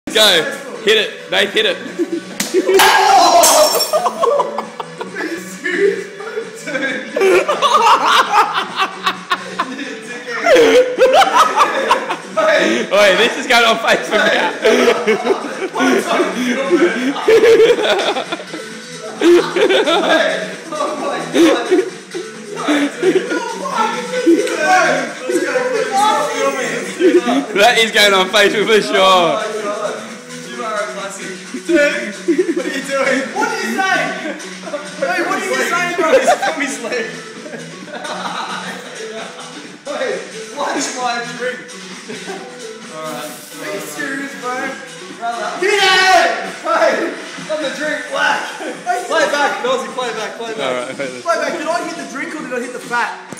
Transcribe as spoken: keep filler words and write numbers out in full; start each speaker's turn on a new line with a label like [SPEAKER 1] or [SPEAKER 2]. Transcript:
[SPEAKER 1] Go. Hit it. Nate, hit it. Wait, this is going on Facebook now. That is going on Facebook for sure.
[SPEAKER 2] Dude, what are you doing? What are you saying? Wait, what are you saying, bro? He's from his leg. Wait, watch my drink. Alright. Are you serious, bro? Brother. Get it! Hey, on the drink, black. Play back, Nosy, play back, play back.
[SPEAKER 1] Alright,
[SPEAKER 2] play back. Did I hit the drink or did I hit the fat?